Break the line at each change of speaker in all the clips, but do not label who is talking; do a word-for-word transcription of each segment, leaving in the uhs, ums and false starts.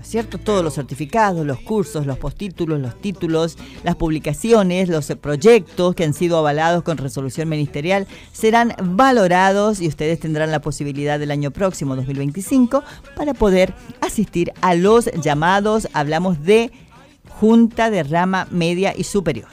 ¿cierto? Todos los certificados, los cursos, los postítulos, los títulos, las publicaciones, los proyectos que han sido avalados con resolución ministerial serán valorados y ustedes tendrán la posibilidad del año próximo, dos mil veinticinco, para poder asistir a los llamados, hablamos de Junta de Rama Media y Superior.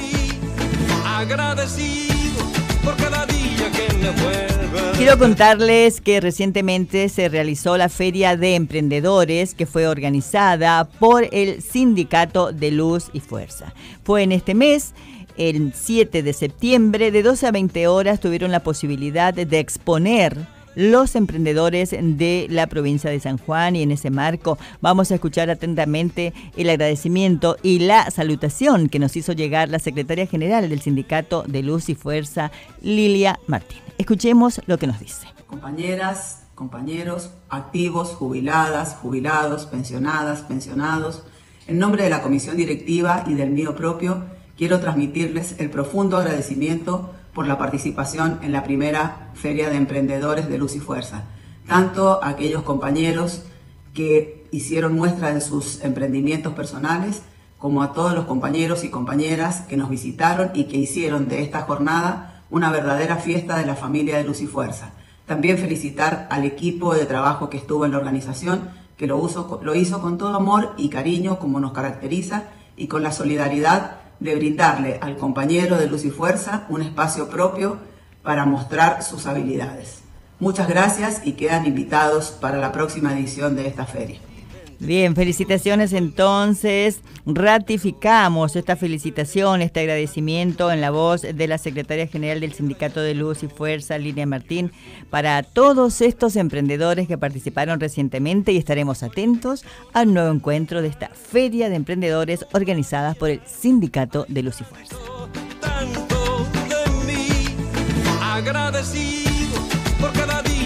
Agradecido por cada día que me vuelve.
Quiero contarles que recientemente se realizó la Feria de Emprendedores que fue organizada por el Sindicato de Luz y Fuerza. Fue en este mes, el siete de septiembre, de doce a veinte horas tuvieron la posibilidad de exponer los emprendedores de la provincia de San Juan, y en ese marco vamos a escuchar atentamente el agradecimiento y la salutación que nos hizo llegar la secretaria general del Sindicato de Luz y Fuerza, Lilia Martín. Escuchemos lo que nos dice.
Compañeras, compañeros, activos, jubiladas, jubilados, pensionadas, pensionados, en nombre de la comisión directiva y del mío propio, quiero transmitirles el profundo agradecimiento por la participación en la primera Feria de Emprendedores de Luz y Fuerza, tanto a aquellos compañeros que hicieron muestra de sus emprendimientos personales, como a todos los compañeros y compañeras que nos visitaron y que hicieron de esta jornada una verdadera fiesta de la familia de Luz y Fuerza. También felicitar al equipo de trabajo que estuvo en la organización, que lo, uso, lo hizo con todo amor y cariño, como nos caracteriza, y con la solidaridad de brindarle al compañero de Luz y Fuerza un espacio propio para mostrar sus habilidades. Muchas gracias y quedan invitados para la próxima edición de esta feria.
Bien, felicitaciones entonces. Ratificamos esta felicitación, este agradecimiento en la voz de la secretaria general del Sindicato de Luz y Fuerza, Lilia Martín, para todos estos emprendedores que participaron recientemente, y estaremos atentos al nuevo encuentro de esta Feria de Emprendedores organizada por el Sindicato de Luz y Fuerza.
Tanto de mí, agradecido por cada día.